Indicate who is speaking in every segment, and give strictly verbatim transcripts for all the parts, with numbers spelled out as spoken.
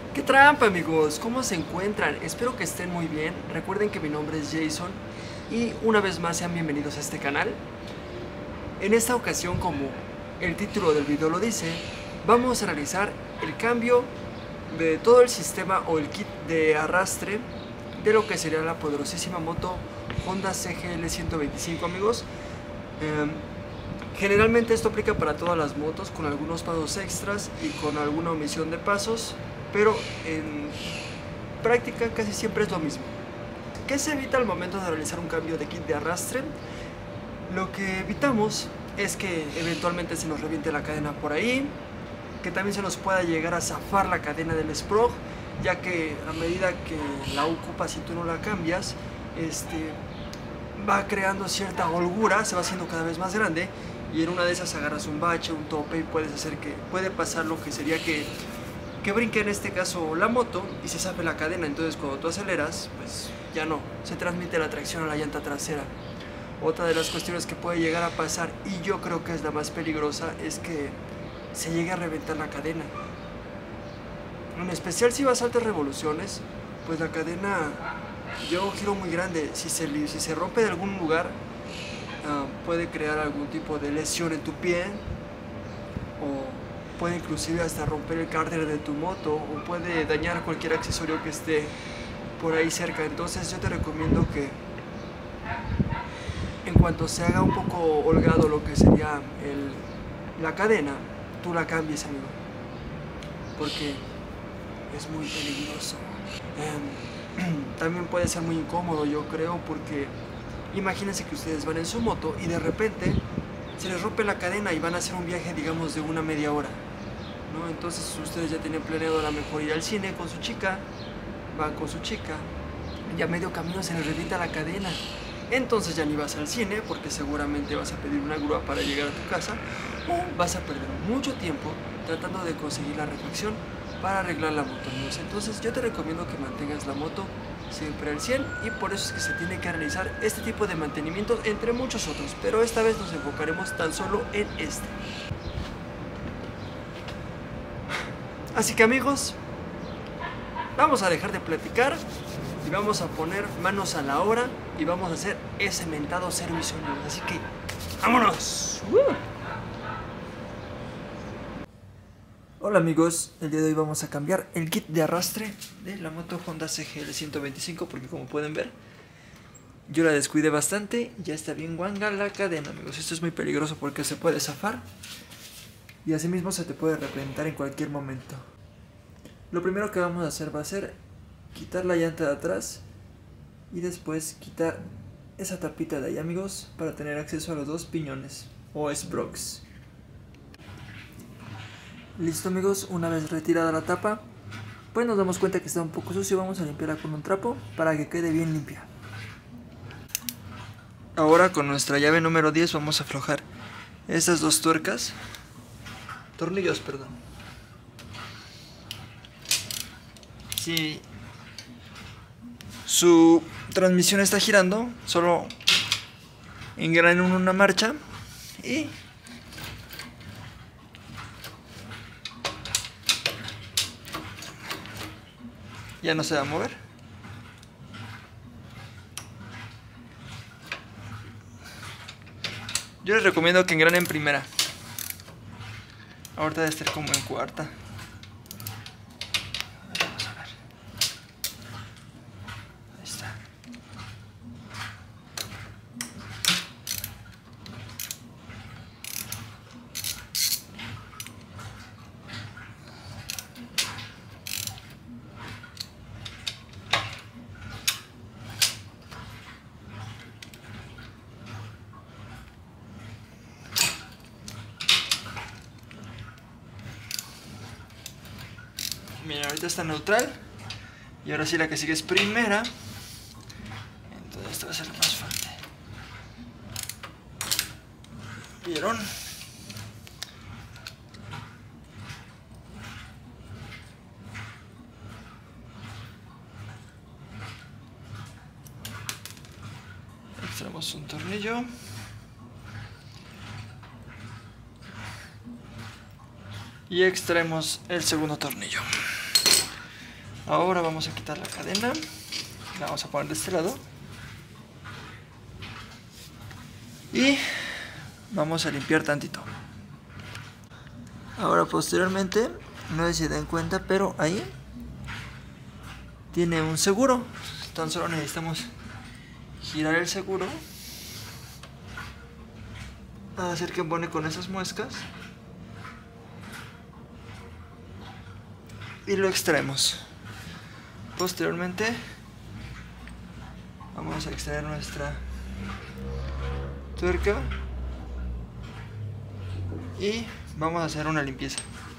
Speaker 1: ¡Qué trampa, amigos! ¿Cómo se encuentran? Espero que estén muy bien. Recuerden que mi nombre es Jason y una vez más sean bienvenidos a este canal. En esta ocasión, como el título del video lo dice, vamos a realizar el cambio de todo el sistema o el kit de arrastre de lo que sería la poderosísima moto Honda C G L ciento veinticinco, amigos. Eh, generalmente esto aplica para todas las motos, con algunos pasos extras y con alguna omisión de pasos, pero en práctica casi siempre es lo mismo. ¿Qué se evita al momento de realizar un cambio de kit de arrastre? Lo que evitamos es que eventualmente se nos reviente la cadena por ahí, que también se nos pueda llegar a zafar la cadena del Sprog, ya que a medida que la ocupas y tú no la cambias, este, va creando cierta holgura, se va haciendo cada vez más grande, y en una de esas agarras un bache, un tope, y puedes hacer que, puede pasar lo que sería que, que brinque en este caso la moto y se zafe la cadena. Entonces cuando tú aceleras, pues ya no, se transmite la tracción a la llanta trasera. Otra de las cuestiones que puede llegar a pasar, y yo creo que es la más peligrosa, es que se llegue a reventar la cadena. En especial si vas a altas revoluciones, pues la cadena lleva un giro muy grande. Si se, si se rompe de algún lugar, uh, puede crear algún tipo de lesión en tu pie, o puede inclusive hasta romper el cárter de tu moto, o puede dañar cualquier accesorio que esté por ahí cerca. Entonces yo te recomiendo que en cuanto se haga un poco holgado lo que sería el, la cadena, tú la cambies, amigo, porque es muy peligroso. Eh, también puede ser muy incómodo, yo creo, porque imagínense que ustedes van en su moto y de repente se les rompe la cadena y van a hacer un viaje, digamos, de una media hora, ¿no? Entonces ustedes ya tienen planeado a lo mejor ir al cine con su chica, van con su chica, y a medio camino se les revienta la cadena. Entonces ya ni vas al cine porque seguramente vas a pedir una grúa para llegar a tu casa, o vas a perder mucho tiempo tratando de conseguir la refacción para arreglar la moto, amigos. Entonces yo te recomiendo que mantengas la moto siempre al cien, y por eso es que se tiene que realizar este tipo de mantenimientos entre muchos otros, pero esta vez nos enfocaremos tan solo en este. Así que, amigos, vamos a dejar de platicar y vamos a poner manos a la obra y vamos a hacer ese mentado servicio, amigos. Así que, ¡vámonos! ¡Uh! Hola, amigos, el día de hoy vamos a cambiar el kit de arrastre de la moto Honda C G L ciento veinticinco, porque como pueden ver, yo la descuidé bastante. Ya está bien guanga la cadena, amigos. Esto es muy peligroso porque se puede zafar y asimismo se te puede reventar en cualquier momento. Lo primero que vamos a hacer va a ser quitar la llanta de atrás y después quitar esa tapita de ahí, amigos, para tener acceso a los dos piñones o sprogs. Listo, amigos, una vez retirada la tapa, pues nos damos cuenta que está un poco sucio. Vamos a limpiarla con un trapo para que quede bien limpia. Ahora con nuestra llave número diez vamos a aflojar estas dos tuercas, tornillos, perdón. Si su transmisión está girando, solo engranen una marcha y ya no se va a mover. Yo les recomiendo que engranen primera. Ahorita debe estar como en cuarta. Vamos a ver. Ahí está. Mira, ahorita está neutral. Y ahora sí la que sigue es primera. Entonces esto va a ser lo más fuerte. ¿Vieron? Extraemos un tornillo. Y extraemos el segundo tornillo. Ahora vamos a quitar la cadena, la vamos a poner de este lado y vamos a limpiar tantito. Ahora posteriormente, no sé si se den cuenta, pero ahí tiene un seguro. Tan solo necesitamos girar el seguro, hacer que embone con esas muescas y lo extraemos. Posteriormente vamos a extraer nuestra tuerca y vamos a hacer una limpieza.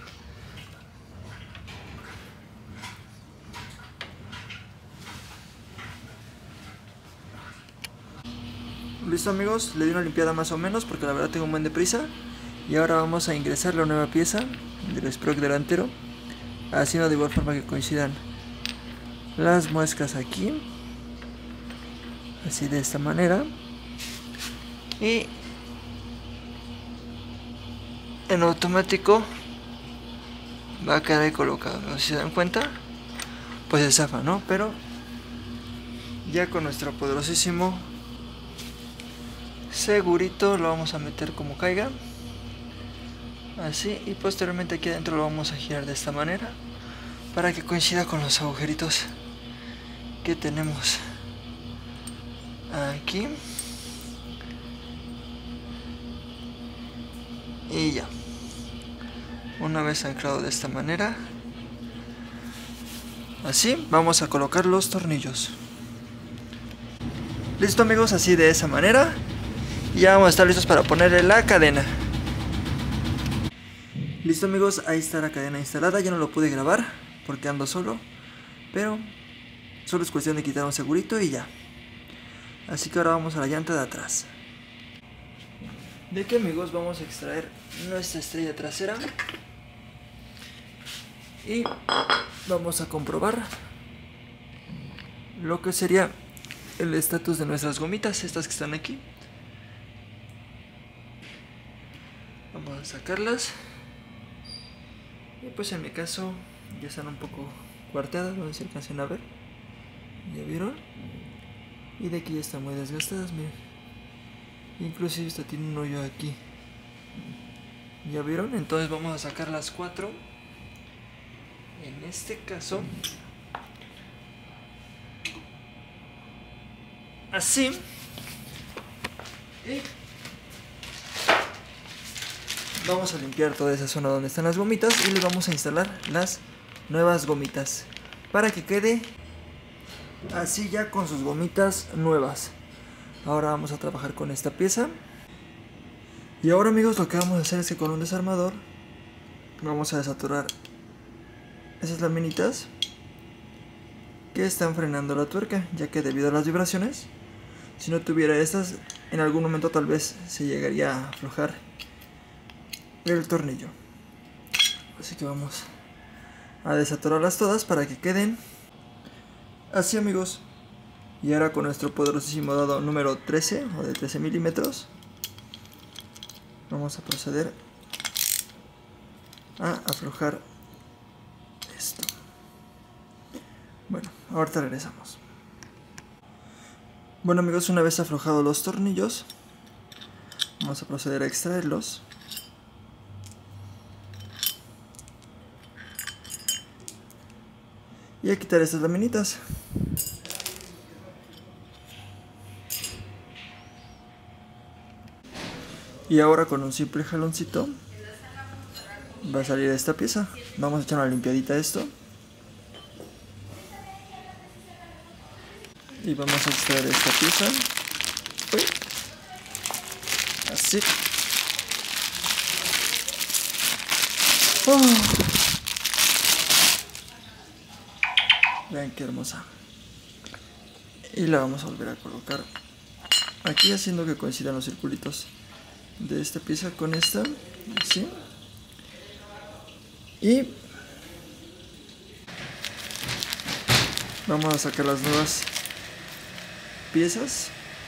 Speaker 1: Listo amigos, le di una limpiada más o menos porque la verdad tengo un buen de prisa. Y ahora vamos a ingresar la nueva pieza del sprock delantero, haciendo de igual forma que coincidan las muescas aquí, así de esta manera, y en automático va a quedar ahí colocado. ¿No? Si se dan cuenta, pues se zafa, ¿no? Pero ya con nuestro poderosísimo segurito lo vamos a meter como caiga, así, y posteriormente aquí adentro lo vamos a girar de esta manera para que coincida con los agujeritos que tenemos aquí. Y ya, una vez anclado de esta manera, así, vamos a colocar los tornillos. Listo amigos, así de esa manera. Y ya vamos a estar listos para ponerle la cadena. Listo amigos, ahí está la cadena instalada. Ya no lo pude grabar porque ando solo, pero solo es cuestión de quitar un segurito y ya. Así que ahora vamos a la llanta de atrás. De aquí amigos vamos a extraer nuestra estrella trasera y vamos a comprobar lo que sería el estatus de nuestras gomitas, estas que están aquí. Vamos a sacarlas y pues en mi caso ya están un poco cuarteadas, no sé si alcancen a ver, ya vieron, y de aquí ya están muy desgastadas, miren, inclusive esta tiene un hoyo aquí, ya vieron. Entonces vamos a sacar las cuatro, en este caso así, y vamos a limpiar toda esa zona donde están las gomitas y les vamos a instalar las nuevas gomitas para que quede así ya con sus gomitas nuevas. Ahora vamos a trabajar con esta pieza. Y ahora amigos, lo que vamos a hacer es que con un desarmador vamos a desaturar esas laminitas que están frenando la tuerca, ya que debido a las vibraciones, si no tuviera estas, en algún momento tal vez se llegaría a aflojar el tornillo. Así que vamos a desatorarlas todas para que queden así amigos. Y ahora con nuestro poderosísimo dado número trece o de trece milímetros vamos a proceder a aflojar esto. Bueno, ahorita regresamos. Bueno amigos, una vez aflojados los tornillos vamos a proceder a extraerlos. Y a quitar estas laminitas. Y ahora con un simple jaloncito va a salir esta pieza. Vamos a echar una limpiadita a esto. Y vamos a extraer esta pieza. Uy. Así. Oh. Vean qué hermosa. Y la vamos a volver a colocar aquí, haciendo que coincidan los circulitos de esta pieza con esta, así. Y vamos a sacar las nuevas piezas.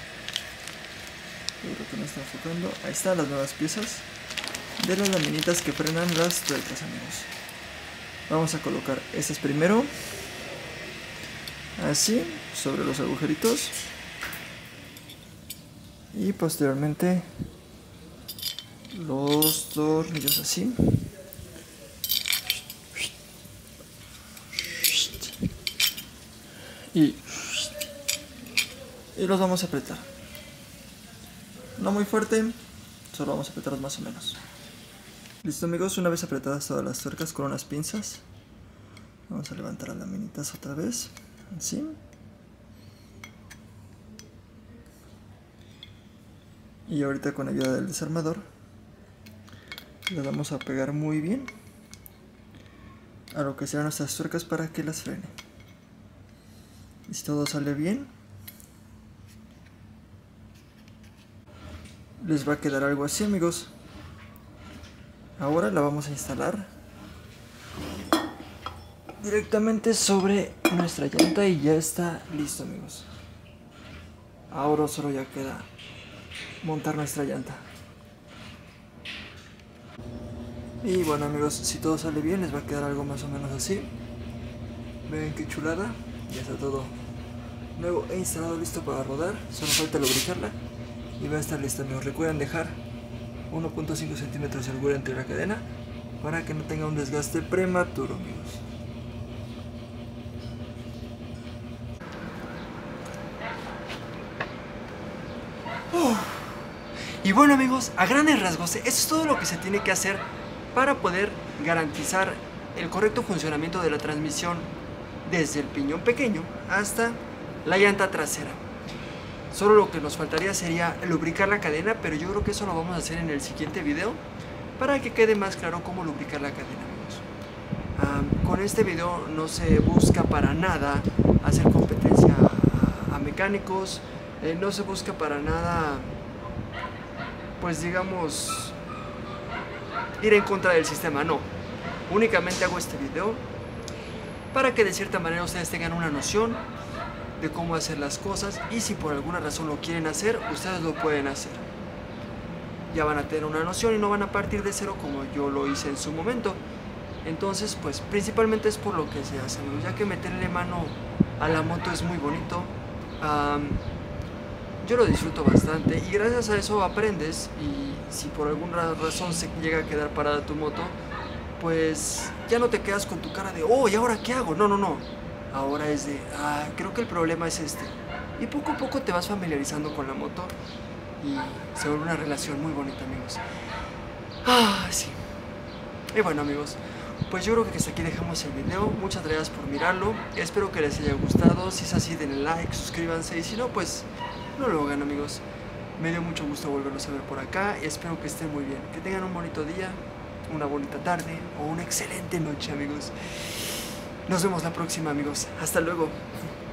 Speaker 1: Creo que no está enfocando. Ahí están las nuevas piezas de las laminitas que frenan las tuercas amigos. Vamos a colocar estas primero. así sobre los agujeritos y posteriormente los tornillos así. Y, y los vamos a apretar. No muy fuerte, solo vamos a apretarlos más o menos. Listo amigos, una vez apretadas todas las tuercas con unas pinzas, vamos a levantar las laminitas otra vez, así. Y ahorita con ayuda del desarmador le vamos a pegar muy bien a lo que sean nuestras tuercas para que las frene. Y si todo sale bien, les va a quedar algo así amigos. Ahora la vamos a instalar directamente sobre nuestra llanta y ya está listo amigos. Ahora solo ya queda montar nuestra llanta. Y bueno amigos, si todo sale bien les va a quedar algo más o menos así. Ven qué chulada, ya está todo nuevo e instalado, listo para rodar. Solo falta lubricarla y va a estar lista amigos. Recuerden dejar uno punto cinco centímetros de holgura entre la cadena para que no tenga un desgaste prematuro amigos. Uh. Y bueno amigos, a grandes rasgos, eso es todo lo que se tiene que hacer para poder garantizar el correcto funcionamiento de la transmisión desde el piñón pequeño hasta la llanta trasera. Solo lo que nos faltaría sería lubricar la cadena, pero yo creo que eso lo vamos a hacer en el siguiente video para que quede más claro cómo lubricar la cadena amigos. Um, con este video no se busca para nada hacer competencia a, a mecánicos, eh, no se busca para nada, pues digamos, ir en contra del sistema, no. Únicamente hago este video para que de cierta manera ustedes tengan una noción de cómo hacer las cosas, y si por alguna razón lo quieren hacer, ustedes lo pueden hacer. Ya van a tener una noción y no van a partir de cero como yo lo hice en su momento. Entonces, pues principalmente es por lo que se hace, amigos, ya que meterle mano a la moto es muy bonito. Um, yo lo disfruto bastante y gracias a eso aprendes, y si por alguna razón se llega a quedar parada tu moto, pues ya no te quedas con tu cara de, oh, ¿y ahora qué hago? No, no, no. Ahora es de, ah, creo que el problema es este. Y poco a poco te vas familiarizando con la moto y se vuelve una relación muy bonita, amigos. Ah, sí. Y bueno, amigos, pues yo creo que hasta aquí dejamos el video. Muchas gracias por mirarlo. Espero que les haya gustado. Si es así, denle like, suscríbanse. Y si no, pues no lo hagan, amigos. Me dio mucho gusto volverlos a ver por acá. Espero que estén muy bien. Que tengan un bonito día, una bonita tarde o una excelente noche, amigos. Nos vemos la próxima, amigos. Hasta luego.